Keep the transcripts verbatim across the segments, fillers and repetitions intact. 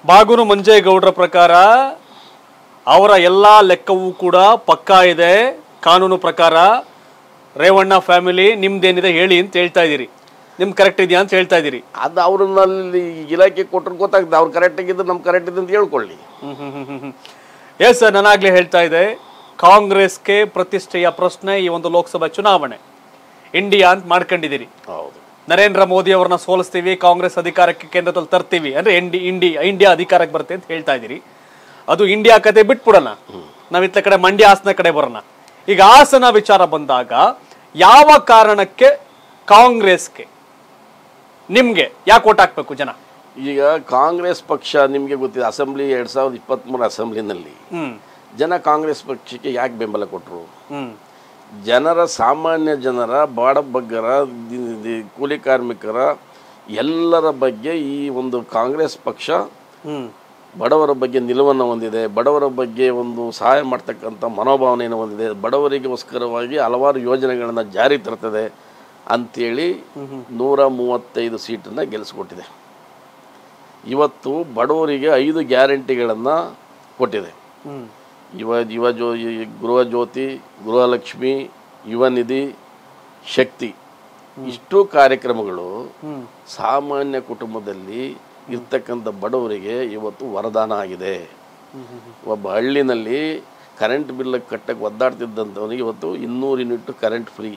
ಬಾಗೂರು ಮಂಜೇಗೌಡರ ಪ್ರಕಾರ ಅವರ ಎಲ್ಲಾ ಲೆಕ್ಕವೂ ಕೂಡ ಪಕ್ಕಾ ಇದೆ, ಕಾನೂನು ಪ್ರಕಾರ ರೇವಣ್ಣ ಫ್ಯಾಮಿಲಿ ನಿಮ್ದೇನಿದೆ ಹೇಳಿ ಅಂತ ಹೇಳ್ತಾ ಇದೀರಿ. ನಿಮ್ ಕರೆಕ್ಟ್ ಇದೆಯಾ ಅಂತ ಹೇಳ್ತಾ ಇದೀರಿ. ಅದು ಅವ್ರನ್ನಲ್ಲಿ ಇಲಾಖೆ ಕೊಟ್ಟರು ಗೊತ್ತಾಗ್ತದೆ, ಅವ್ರು ಕರೆಕ್ಟ್ ಆಗಿದ್ದು ನಮ್ ಕರೆಕ್ಟ್ ಇದೆ ಅಂತ ಹೇಳ್ಕೊಳ್ಳಿ. ಹ್ಮ್ ಹ್ಮ್ ಹ್ಮ್ ಹ್ಮ್ ಎಸ್ ಸರ್, ನಾನಾಗ್ಲೇ ಹೇಳ್ತಾ ಇದೆ, ಕಾಂಗ್ರೆಸ್ಗೆ ಪ್ರತಿಷ್ಠೆಯ ಪ್ರಶ್ನೆ ಈ ಒಂದು ಲೋಕಸಭಾ ಚುನಾವಣೆ. ಇಂಡಿಯಾ ಅಂತ ಮಾಡ್ಕೊಂಡಿದ್ದೀರಿ. ಹೌದು, ನರೇಂದ್ರ ಮೋದಿ ಅವ್ರನ್ನ ಸೋಲಿಸ್ತೀವಿ, ಕಾಂಗ್ರೆಸ್ ಅಧಿಕಾರಕ್ಕೆ ಕೇಂದ್ರದಲ್ಲಿ ತರ್ತೀವಿ ಅಂದ್ರೆ ಇಂಡಿ ಇಂಡಿ ಇಂಡಿಯಾ ಅಧಿಕಾರಕ್ಕೆ ಬರುತ್ತೆ ಅಂತ ಹೇಳ್ತಾ ಇದೀರಿ. ಅದು ಇಂಡಿಯಾ ಕತೆ ಬಿಟ್ಬಿಡೋಣ, ನಾವ್ ಇತ್ತ ಕಡೆ ಮಂಡ್ಯ ಹಾಸನ ಕಡೆ ಬರೋಣ. ಈಗ ಹಾಸನ ವಿಚಾರ ಬಂದಾಗ ಯಾವ ಕಾರಣಕ್ಕೆ ಕಾಂಗ್ರೆಸ್ಗೆ ನಿಮ್ಗೆ ಯಾಕೆ ಓಟ್ ಹಾಕ್ಬೇಕು ಜನ? ಈಗ ಕಾಂಗ್ರೆಸ್ ಪಕ್ಷ ನಿಮ್ಗೆ ಗೊತ್ತಿದೆ, ಅಸೆಂಬ್ಲಿ ಎರಡ್ ಸಾವಿರದ ಇಪ್ಪತ್ತ್ ಮೂರು ಅಸೆಂಬ್ಲಿನಲ್ಲಿ ಜನ ಕಾಂಗ್ರೆಸ್ ಪಕ್ಷಕ್ಕೆ ಯಾಕೆ ಬೆಂಬಲ ಕೊಟ್ಟರು? ಜನರ ಸಾಮಾನ್ಯ ಜನರ ಬಾಡಬಗ್ಗರ ಕೂಲಿ ಕಾರ್ಮಿಕರ ಎಲ್ಲರ ಬಗ್ಗೆ ಈ ಒಂದು ಕಾಂಗ್ರೆಸ್ ಪಕ್ಷ ಬಡವರ ಬಗ್ಗೆ ನಿಲುವನ್ನು ಹೊಂದಿದೆ, ಬಡವರ ಬಗ್ಗೆ ಒಂದು ಸಹಾಯ ಮಾಡ್ತಕ್ಕಂಥ ಮನೋಭಾವನೆಯನ್ನು ಹೊಂದಿದೆ, ಬಡವರಿಗೋಸ್ಕರವಾಗಿ ಹಲವಾರು ಯೋಜನೆಗಳನ್ನು ಜಾರಿ ತರ್ತದೆ ಅಂಥೇಳಿ ನೂರ ಮೂವತ್ತೈದು ಸೀಟನ್ನು ಗೆಲ್ಲಿಸ್ಕೊಟ್ಟಿದೆ. ಇವತ್ತು ಬಡವರಿಗೆ ಐದು ಗ್ಯಾರಂಟಿಗಳನ್ನು ಕೊಟ್ಟಿದೆ. ಯುವ ಯುವ ಜೋ ಗೃಹ ಜ್ಯೋತಿ, ಗೃಹಲಕ್ಷ್ಮಿ, ಯುವ ನಿಧಿ, ಶಕ್ತಿ, ಇಷ್ಟು ಕಾರ್ಯಕ್ರಮಗಳು ಸಾಮಾನ್ಯ ಕುಟುಂಬದಲ್ಲಿ ಇರ್ತಕ್ಕಂಥ ಬಡವರಿಗೆ ಇವತ್ತು ವರದಾನ ಆಗಿದೆ. ಒಬ್ಬ ಹಳ್ಳಿನಲ್ಲಿ ಕರೆಂಟ್ ಬಿಲ್ ಕಟ್ಟಕ್ಕೆ ಒದ್ದಾಡ್ತಿದ್ದಂಥವನಿಗೆ ಇವತ್ತು ಇನ್ನೂರು ಯೂನಿಟ್ ಕರೆಂಟ್ ಫ್ರೀ.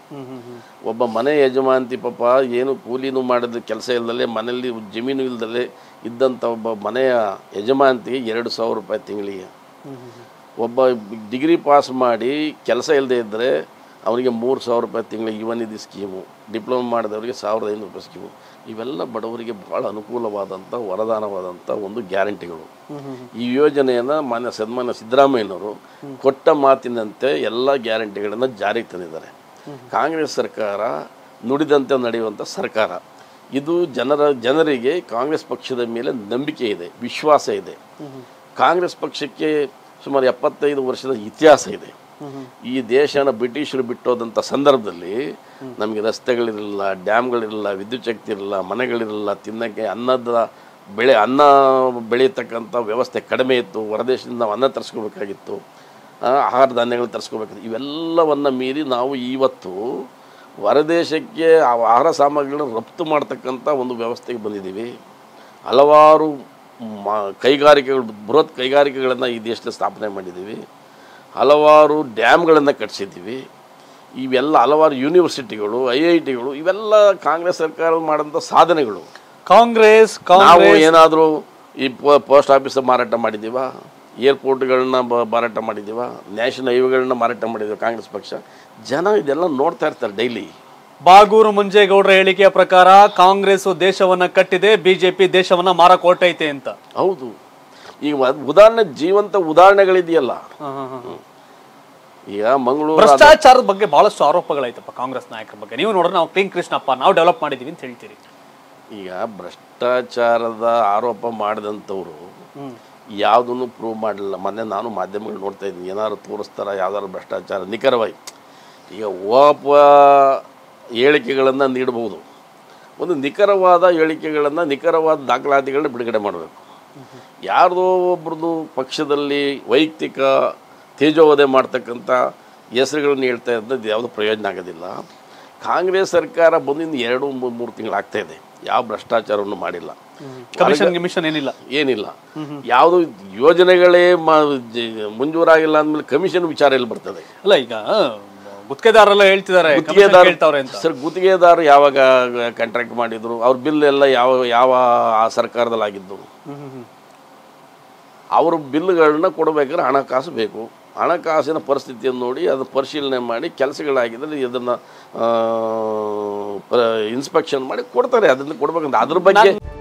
ಒಬ್ಬ ಮನೆ ಯಜಮಾಂತಿ ಪಾಪ ಏನು ಕೂಲಿನೂ ಮಾಡಿದ ಕೆಲಸ ಇಲ್ಲದಲ್ಲೇ ಮನೆಯಲ್ಲಿ ಜಮೀನು ಇಲ್ಲದಲ್ಲೇ ಇದ್ದಂಥ ಒಬ್ಬ ಮನೆಯ ಯಜಮಾಂತಿಗೆ ಎರಡು ಸಾವಿರ ರೂಪಾಯಿ ತಿಂಗಳಿಗೆ. ಒಬ್ಬ ಡಿಗ್ರಿ ಪಾಸ್ ಮಾಡಿ ಕೆಲಸ ಇಲ್ಲದೆ ಇದ್ದರೆ ಅವನಿಗೆ ಮೂರು ಸಾವಿರ ರೂಪಾಯಿ ತಿಂಗಳಿಗೆ ಯುವ ನಿಧಿ ಸ್ಕೀಮು, ಡಿಪ್ಲೊಮಾ ಮಾಡಿದವರಿಗೆ ಸಾವಿರದ ಐನೂರು ರೂಪಾಯಿ ಸ್ಕೀಮು. ಇವೆಲ್ಲ ಬಡವರಿಗೆ ಭಾಳ ಅನುಕೂಲವಾದಂಥ ವರದಾನವಾದಂಥ ಒಂದು ಗ್ಯಾರಂಟಿಗಳು. ಈ ಯೋಜನೆಯನ್ನು ಮಾನ್ಯ ಸನ್ಮಾನ್ಯ ಸಿದ್ದರಾಮಯ್ಯನವರು ಕೊಟ್ಟ ಮಾತಿನಂತೆ ಎಲ್ಲ ಗ್ಯಾರಂಟಿಗಳನ್ನು ಜಾರಿಗೆ ತಂದಿದ್ದಾರೆ. ಕಾಂಗ್ರೆಸ್ ಸರ್ಕಾರ ನುಡಿದಂತೆ ನಡೆಯುವಂಥ ಸರ್ಕಾರ. ಇದು ಜನರ ಜನರಿಗೆ ಕಾಂಗ್ರೆಸ್ ಪಕ್ಷದ ಮೇಲೆ ನಂಬಿಕೆ ಇದೆ, ವಿಶ್ವಾಸ ಇದೆ. ಕಾಂಗ್ರೆಸ್ ಪಕ್ಷಕ್ಕೆ ಸುಮಾರು ಎಪ್ಪತ್ತೈದು ವರ್ಷದ ಇತಿಹಾಸ ಇದೆ. ಈ ದೇಶನ ಬ್ರಿಟಿಷರು ಬಿಟ್ಟೋದಂಥ ಸಂದರ್ಭದಲ್ಲಿ ನಮಗೆ ರಸ್ತೆಗಳಿರಲಿಲ್ಲ, ಡ್ಯಾಮ್ಗಳಿರಲಿಲ್ಲ, ವಿದ್ಯುತ್ ಶಕ್ತಿ ಇರಲಿಲ್ಲ, ಮನೆಗಳಿರಲಿಲ್ಲ, ತಿನ್ನಕ್ಕೆ ಅನ್ನದ ಬೆಳೆ ಅನ್ನ ಬೆಳೆಯತಕ್ಕಂಥ ವ್ಯವಸ್ಥೆ ಕಡಿಮೆ ಇತ್ತು. ಹೊರದೇಶದಿಂದ ನಾವು ಅನ್ನ ತರಿಸ್ಕೋಬೇಕಾಗಿತ್ತು, ಆಹಾರ ಧಾನ್ಯಗಳು ತರಿಸ್ಕೋಬೇಕಾಗಿತ್ತು. ಇವೆಲ್ಲವನ್ನು ಮೀರಿ ನಾವು ಇವತ್ತು ಹೊರದೇಶಕ್ಕೆ ಆಹಾರ ಸಾಮಗ್ರಿಗಳನ್ನು ರಫ್ತು ಮಾಡ್ತಕ್ಕಂಥ ಒಂದು ವ್ಯವಸ್ಥೆಗೆ ಬಂದಿದ್ದೀವಿ. ಹಲವಾರು ಮ ಕೈಗಾರಿಕೆಗಳು, ಬೃಹತ್ ಕೈಗಾರಿಕೆಗಳನ್ನು ಈ ದೇಶದಲ್ಲಿ ಸ್ಥಾಪನೆ ಮಾಡಿದ್ದೀವಿ. ಹಲವಾರು ಡ್ಯಾಮ್ಗಳನ್ನು ಕಟ್ಟಿಸಿದ್ದೀವಿ. ಇವೆಲ್ಲ ಹಲವಾರು ಯೂನಿವರ್ಸಿಟಿಗಳು, ಐ ಐ ಟಿಗಳು, ಇವೆಲ್ಲ ಕಾಂಗ್ರೆಸ್ ಸರ್ಕಾರ ಮಾಡಿದಂಥ ಸಾಧನೆಗಳು. ಕಾಂಗ್ರೆಸ್ ನಾವು ಏನಾದರೂ ಈ ಪೋಸ್ಟ್ ಆಫೀಸ್ ಮಾರಾಟ ಮಾಡಿದ್ದೀವ, ಏರ್ಪೋರ್ಟ್ಗಳನ್ನ ಮಾರಾಟ ಮಾಡಿದ್ದೀವ, ನ್ಯಾಷನಲ್ ಹೈವೇಗಳನ್ನ ಮಾರಾಟ ಮಾಡಿದ್ದೀವಿ ಕಾಂಗ್ರೆಸ್ ಪಕ್ಷ? ಜನ ಇದೆಲ್ಲ ನೋಡ್ತಾ ಇರ್ತಾರೆ ಡೈಲಿ. ಬಾಗೂರು ಮಂಜೇಗೌಡರ ಹೇಳಿಕೆಯ ಪ್ರಕಾರ ಕಾಂಗ್ರೆಸ್ ದೇಶವನ್ನ ಕಟ್ಟಿದೆ, ಬಿಜೆಪಿ ದೇಶವನ್ನ ಮಾರಕ್ ಹೊರಟೈತೆ ಅಂತ. ಹೌದು, ಈಗ ಉದಾಹರಣೆ ಜೀವಂತ ಉದಾಹರಣೆಗಳಿದೆಯಲ್ಲ. ಈಗ ಮಂಗಳೂರು ಭ್ರಷ್ಟಾಚಾರದ ಬಗ್ಗೆ ಬಹಳಷ್ಟು ಆರೋಪಗಳಾಯ್ತಪ್ಪ ಕಾಂಗ್ರೆಸ್ ನಾಯಕರ ಬಗ್ಗೆ. ನೀವು ನೋಡ್ರೆ ನಾವು ಕ್ಲೀನ್ ಕೃಷ್ಣಪ್ಪ ನಾವು ಡೆವಲಪ್ ಮಾಡಿದೀವಿ ಅಂತ ಹೇಳ್ತೀರಿ. ಈಗ ಭ್ರಷ್ಟಾಚಾರದ ಆರೋಪ ಮಾಡಿದಂಥವ್ರು ಯಾವುದನ್ನು ಪ್ರೂವ್ ಮಾಡಲಿಲ್ಲ. ಮೊನ್ನೆ ನಾನು ಮಾಧ್ಯಮಗಳು ನೋಡ್ತಾ ಇದ್ದೀನಿ, ಏನಾದ್ರು ತೋರಿಸ್ತಾರ ಯಾವ್ದಾದ್ರು ಭ್ರಷ್ಟಾಚಾರ ನಿಖರವಾಗಿ. ಈಗ ಓಪ ಹೇಳಿಕೆಗಳನ್ನು ನೀಡಬಹುದು, ಒಂದು ನಿಖರವಾದ ಹೇಳಿಕೆಗಳನ್ನು, ನಿಖರವಾದ ದಾಖಲಾತಿಗಳನ್ನ ಬಿಡುಗಡೆ ಮಾಡಬೇಕು. ಯಾರ್ದೋ ಒಬ್ರದ್ದು ಪಕ್ಷದಲ್ಲಿ ವೈಯಕ್ತಿಕ ತೇಜೋವಧೆ ಮಾಡ್ತಕ್ಕಂಥ ಹೆಸರುಗಳನ್ನು ಹೇಳ್ತಾ ಇದ್ದದ್ದು ಯಾವುದು ಪ್ರಯೋಜನ ಆಗೋದಿಲ್ಲ. ಕಾಂಗ್ರೆಸ್ ಸರ್ಕಾರ ಬಂದಿಂದ ಎರಡು ಮೂರು ತಿಂಗಳಾಗ್ತಾ ಇದೆ, ಯಾವ ಭ್ರಷ್ಟಾಚಾರವನ್ನು ಮಾಡಿಲ್ಲ, ಕಮಿಷನ್ ಗಿಮಿಷನ್ ಏನಿಲ್ಲ ಏನಿಲ್ಲ. ಯಾವುದು ಯೋಜನೆಗಳೇ ಮಂಜೂರಾಗಿಲ್ಲ ಅಂದಮೇಲೆ ಕಮಿಷನ್ ವಿಚಾರ ಎಲ್ಲಿ ಬರ್ತದೆ? ಅಲ್ಲ, ಈಗ ಗುತ್ತಿಗೆದಾರರೆಲ್ಲ ಹೇಳ್ತಿದ್ದಾರೆ ಸರ್, ಗುತ್ತಿಗೆದಾರರು ಯಾವಾಗ ಕಾಂಟ್ರಾಕ್ಟ್ ಮಾಡಿದ್ರು, ಅವ್ರ ಬಿಲ್ ಎಲ್ಲ ಯಾವ ಯಾವ ಆ ಸರ್ಕಾರದಲ್ಲಿ ಆಗಿದ್ದು, ಅವರು ಬಿಲ್ಗಳನ್ನ ಕೊಡಬೇಕಾದ್ರೆ ಹಣಕಾಸು ಬೇಕು. ಹಣಕಾಸಿನ ಪರಿಸ್ಥಿತಿಯನ್ನು ನೋಡಿ ಅದನ್ನು ಪರಿಶೀಲನೆ ಮಾಡಿ ಕೆಲಸಗಳಾಗಿದ್ದರೆ ಇದನ್ನು ಇನ್ಸ್ಪೆಕ್ಷನ್ ಮಾಡಿ ಕೊಡ್ತಾರೆ. ಅದನ್ನು ಕೊಡ್ಬೇಕಂತ ಅದ್ರ ಬಗ್ಗೆ